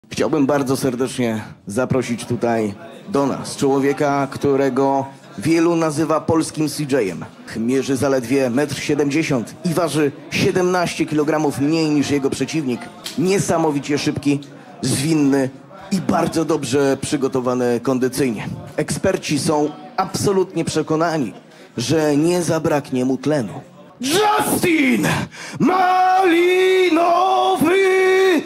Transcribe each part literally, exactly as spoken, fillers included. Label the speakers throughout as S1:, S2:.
S1: Chciałbym bardzo serdecznie zaprosić tutaj do nas człowieka, którego wielu nazywa polskim C J-em. Mierzy zaledwie metr siedemdziesiąt i waży siedemnaście kilogramów mniej niż jego przeciwnik. Niesamowicie szybki, zwinny i bardzo dobrze przygotowany kondycyjnie. Eksperci są absolutnie przekonani, że nie zabraknie mu tlenu. Justin Malinowy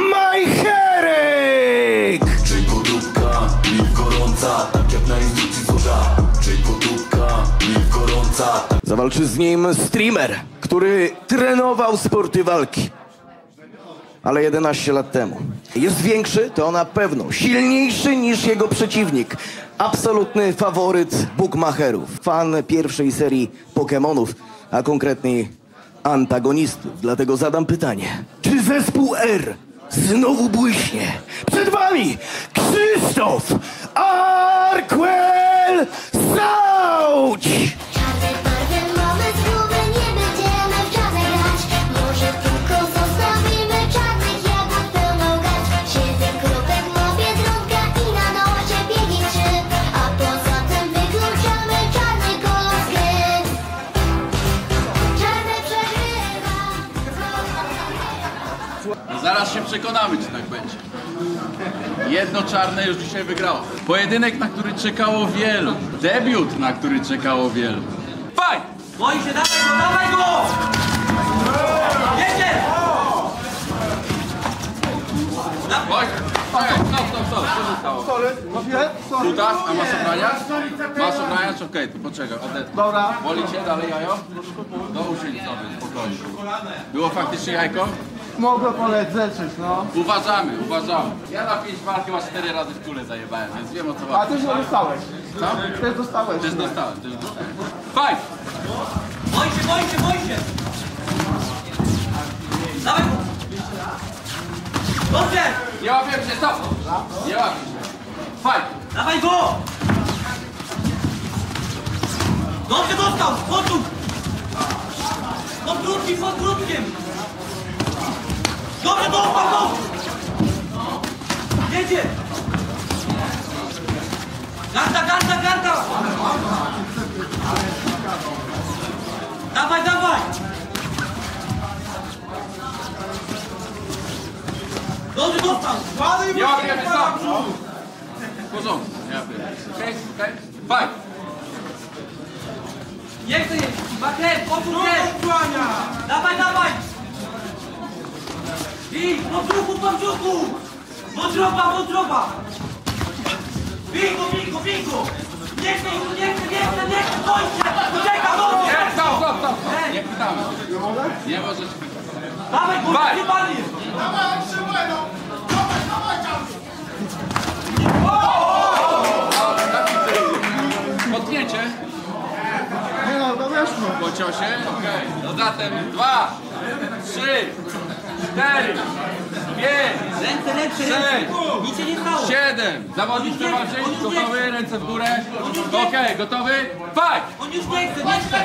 S1: Majcherek!
S2: Czy podróbka, liw gorąca, tak jak na instrukcji złoża. Czy podróbka, liw gorąca.
S1: Zawalczy z nim streamer, który trenował sporty walki, ale jedenaście lat temu. Jest większy, to na pewno. Silniejszy niż jego przeciwnik. Absolutny faworyt bookmacherów. Fan pierwszej serii Pokemonów, a konkretniej antagonistów. Dlatego zadam pytanie. Czy zespół R znowu błyśnie? Przed wami Krzysztof Arkwell Sauć!
S3: Czarne barwy mamy z głowy, nie będziemy w żadne grać. Może tylko zostawimy czarnych jagód pełną garść. Siedem kropek ma Biedronka i na nosie biegi trzy. A poza tym wykluczamy czarny kolor z gry. Czarny przegrywa.
S4: Zaraz się przekonamy, czy tak będzie. Jedno czarne już dzisiaj wygrało. Pojedynek, na który czekało wielu. Debiut, na który czekało wielu. Fajnie!
S5: Boi się, dawaj go, dawaj go! Jedzie!
S4: Oj, czekaj, stop, stop, stop, co się stało? Kutas, a masz obrania? Masz obrania, czy okej, to poczekaj, odetnę. Dobra. Boli cię dalej jajo? Do usiądź sobie, spokojnie. Było faktycznie jajko?
S6: Mogę poleć zeczyć, no.
S4: Uważamy, uważamy. Ja na pięć walki masz cztery razy w kulę zajebałem, więc wiem o co
S6: A
S4: chodzi.
S6: ty już dostałeś.
S4: Co?
S6: Też dostałeś.
S4: Też dostałem, też dostałem. Fajnie!
S5: Boi się, boi się, boi się! Dawaj go! Dobrze!
S4: Nie łapię się, stop! Nie łapię się. Fajnie!
S5: Dawaj go! Dobrze dostał! Podróg! Pod krótkim, pod krótkim! Dobrze dostał! Dobrze! Jedzie! Garda, garda, garda! Dawaj, dawaj! Dobrze dostał!
S4: Nie łapię się, stop! W porządku, nie łapię. Okej, okej? Fajnie!
S5: Nie chcę jeść! Bakrem, poczuł się! Dawaj, dawaj! I po brzuchu, po brzuchu! Wątroba, wątroba! Bingo, bingo, bingo! Nie chcę, nie chcę, nie chcę, nie chcę! Boj się! Ucieka, dobrze!
S4: Nie, stop, stop, stop! Nie pytamy. Nie możesz...
S5: Dawaj, kurwa,
S4: Dawaj.
S5: nie pali!
S4: Potknięcie?
S6: Nie no, to weszło.
S4: Po ciosie? Okej. No zatem dwa, trzy, cztery, pięć,
S5: Ręce, ręce,
S4: Sześć.
S5: ręce! Nic się nie stało!
S4: siedem. Zawodnik trzeba wziąć. Gotowy? Ręce w górę. Okej, gotowy? Fight!
S5: On już nie chce, nie chce!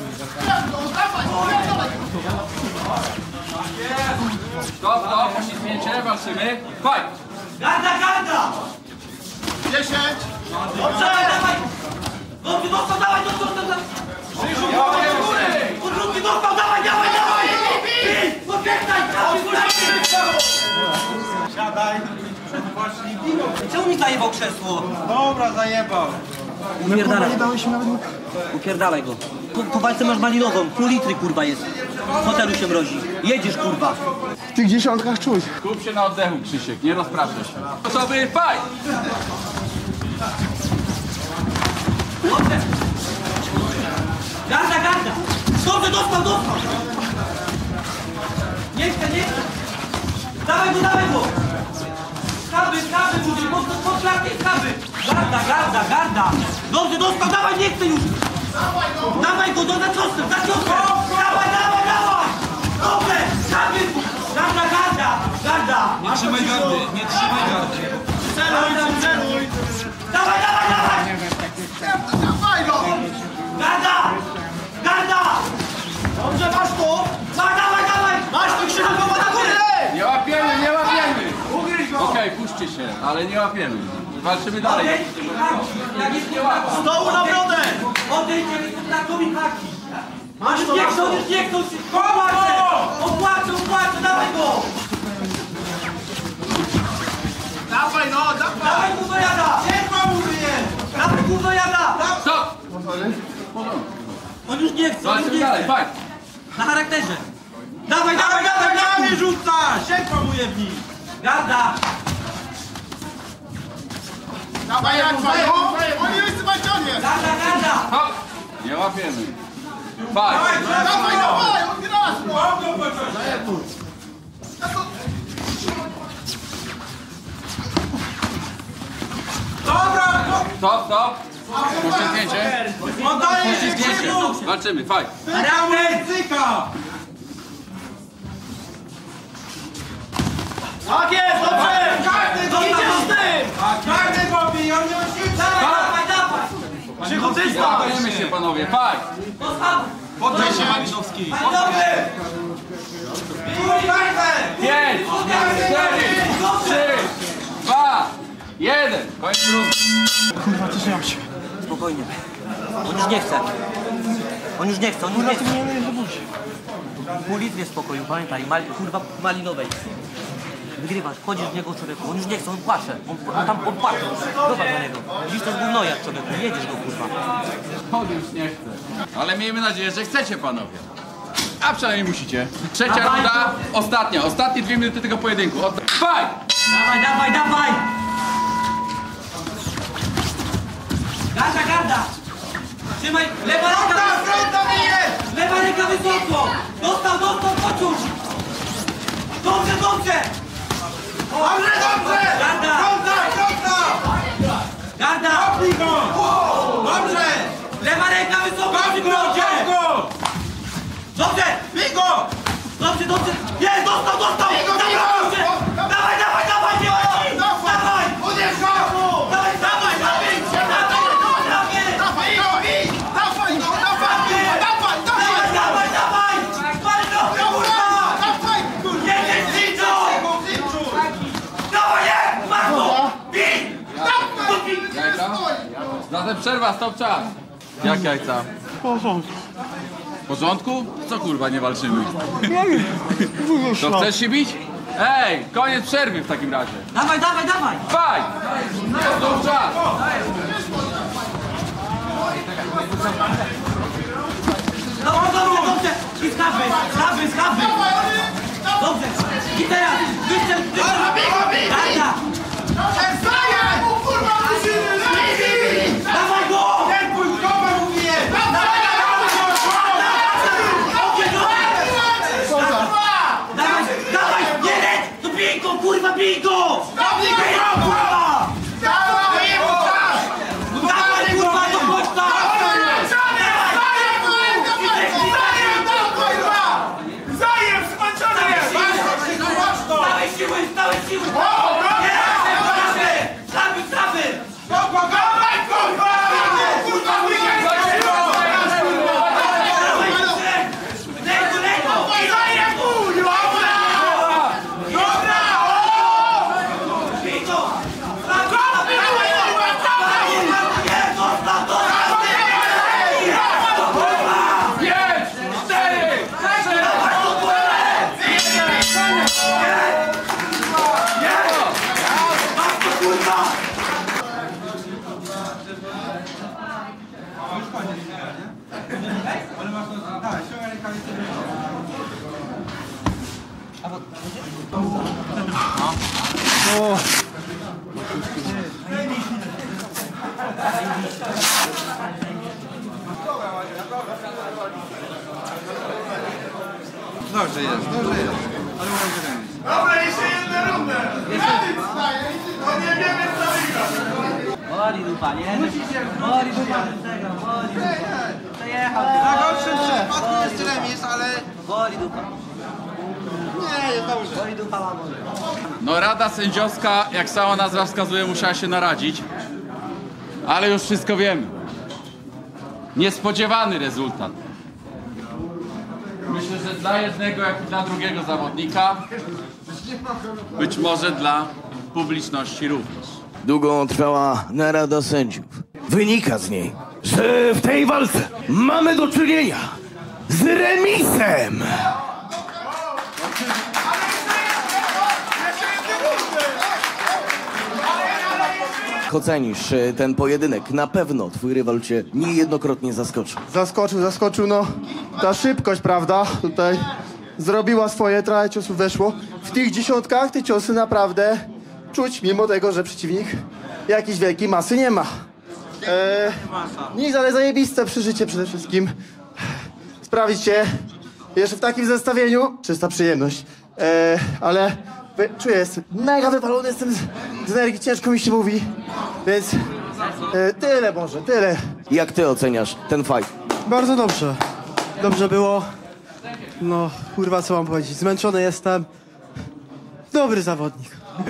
S4: Stop, stop, poślizgnięcie, walczymy. Fight!
S5: Garda, garda!
S6: dziesięć.
S5: Dobrze, dawaj! Dobrze, dostał, dawaj, dostał, dostał! Podróbki dostał, dawaj, dawaj, dawaj! I, popiętaj, siadaj! Czemu mi zajebał krzesło?
S6: Dobra, zajebał.
S5: Upierdalaj.
S6: Nie dałeś mi nawet...
S5: Upierdalaj go. Po, po walce masz malinową, pół litry kurwa jest. W hotelu się mrozi. Jedziesz kurwa.
S6: W tych dziesiątkach czuć.
S4: Kup się na oddechu, Krzysiek, nie rozpraszaj się. Gotowy? Fight!
S5: Dobrze. Garda, garda. Dobrze, dostał, dostał. Nie chcę, nie chcę. Dawaj go, dawaj go. Skaby, skaby, ludzie, pod, pod klatkę, skaby. Garda, garda, garda. Dobrze, dostał, dawaj, nie chcę już. Dawaj go, do za ciosem, za ciosem. Dawaj, dawaj, dawaj. Dobrze, skaby. Garda, garda, garda.
S4: Nie trzymaj gardy, nie trzymaj gardy.
S5: Celuj, celuj. Dawaj, dawaj, dawaj.
S6: Dawaj go!
S5: Garda! Garda! Dobrze, masz to! Dawaj, dawaj, dawaj! Masz to, Krzyżowa na górę!
S4: Nie łapiemy, nie łapiemy!
S6: Ugryź go!
S4: Okej, Okej, puśćcie się, ale nie łapiemy. Walczymy dalej.
S5: Odejdźcie mi haki! Jak jest nie łapa!
S6: Stołu na brodę!
S5: Odejdźcie mi kontaktowi haki! On już nie chce, on już nie chce! Opłacę! Opłacę, opłacę, dawaj go!
S6: Dawaj no, dawaj!
S5: Dawaj gównojada!
S6: Ciepła mówię!
S5: Dawaj gównojada!
S4: Stop!
S5: On już nie chce, on już
S4: Walczymy
S5: nie
S4: dalej,
S5: chce!
S4: fajnie.
S5: Na charakterze! Dawaj, dawaj, dawaj, dawaj!
S6: Nie rzuca! Ciepła mówię w nim!
S5: Garda!
S6: Dawaj Jakwa, no! Oni jest zmęczony!
S5: Garda, garda!
S4: Hop! Nie łapiemy. Fajnie.
S6: Dawaj, dawaj! On grasz! Dobra!
S4: Stop, stop. Puśćcie zdjęcie.
S6: Oddaję
S4: Puśćcie zdjęcie. Walczymy, fajnie.
S6: Charakterzyka! Tak jest, dobrze! Każdy idzie z tym! Każdy robi, on nie musi...
S5: Dawaj, dawaj!
S6: Przychodzista!
S4: Łapiemy się, panowie, fajnie.
S5: Postaw!
S6: Poddaj się, Malinowski!
S5: Panie dobry!
S4: Pięć, cztery, trzy, dwa, jeden. Koniec rundy.
S6: Kurwa, co się mam się?
S5: Spokojnie. On już nie chce. On już nie chce, on już nie chce. Pół litry spokoju, pamiętaj, mal, kurwa malinowej. Wygrywasz, wchodzisz w niego, człowieku, on już nie chce, on płacze. On, on tam on płacze. Zobacz na niego. Widzisz, to jest gównojak, człowieku, jedziesz go, kurwa.
S4: On już nie chce. Ale miejmy nadzieję, że chcecie, panowie. A przynajmniej musicie. Trzecia
S5: Dawaj,
S4: runda, ostatnia. Ostatnie dwie minuty tego pojedynku. Odda- Fajnie!
S5: Dawaj, dawaj, dawaj! Garda, garda! Trzymaj, lewa ręka! Lewa ręka wysoko! Dostał, dostał, poczuć! Dobrze, dobrze!
S6: Dobrze, dobrze!
S5: Garda!
S6: Fronta, fronta!
S5: Garda!
S6: Dobrze!
S5: Lewa ręka wysoko przy brodzie!
S6: Go!
S5: Dobrze!
S6: Bigo!
S5: Dobrze, dobrze! Jest, dostał, dostał!
S6: Bigo,
S5: Dawaj,
S6: bigo!
S5: dobrze! Dawaj, dawaj, dawaj, nie łaci! Dawaj!
S6: Uderz go!
S5: Dawaj, dawaj, dawaj! Dawaj,
S6: Dawaj go! Dawaj go! Dawaj! Dawaj!
S5: dawaj, dawaj, dawaj! Bardzo, kurwa!
S6: Dawaj! Kurwa!
S5: Nie, nie, Ziczu! Dawaj, nie! Masz go! Bij!
S4: Jajca? Zatem przerwa, stop czas. Jak jajca? W porządku. W porządku? Co kurwa, nie walczymy? To chcesz się bić? Ej, koniec przerwy w takim razie.
S5: Dawaj, dawaj, dawaj!
S4: Faj! Stop czas.
S5: Dobrze, dobrze, dobrze! I schaby, schaby, schaby! Dobrze! I teraz! Wystrzel, wystrzel! Garda! Dawaj go! Dawaj, dawaj! Nie leć! To bij go, kurwa, bij go! Bij go, kurwa! Dawaj, kurwa, do końca! Dawaj siły, dawaj siły! Nie! Słaby, słaby! Lego, lego! Bij go! Słaby, słaby! Nie, zostaw, zostaw!
S4: Pięć, cztery, trzy,
S5: Kurwa!
S6: Dobrze jest, dobrze jest. Ale mam remis. Dobra, jeszcze jedna runda. Remis staje. To nie wiemy co wygrać.
S5: Boli dupa, nie? Boli dupa, przegrał, boli dupa. Przejechał.
S6: Na gorszym przypadku jest remis, ale...
S5: Boli dupa.
S6: Nie, jest dobrze.
S5: Boli dupa, mam.
S4: No rada sędziowska, jak sama nazwa wskazuje, musiała się naradzić. Ale już wszystko wiemy. Niespodziewany rezultat. Myślę, że dla jednego, jak i dla drugiego zawodnika, być może dla publiczności również.
S1: Długo trwała narada sędziów. Wynika z niej, że w tej walce mamy do czynienia z remisem. Jak ocenisz e, ten pojedynek? Na pewno twój rywal cię niejednokrotnie zaskoczył.
S7: Zaskoczył, zaskoczył, no ta szybkość, prawda, tutaj zrobiła swoje, trochę ciosów weszło. W tych dziesiątkach te ciosy naprawdę czuć, mimo tego, że przeciwnik jakiejś wielkiej masy nie ma. E, nic, ale zajebiste przeżycie przede wszystkim. Sprawicie jeszcze w takim zestawieniu, czysta przyjemność. E, ale wy, czuję, jestem mega wypalony, jestem z, z energii, ciężko mi się mówi, więc e, tyle może, tyle.
S1: Jak ty oceniasz ten fight?
S8: Bardzo dobrze. Dobrze było. No, kurwa, co mam powiedzieć? Zmęczony jestem. Dobry zawodnik.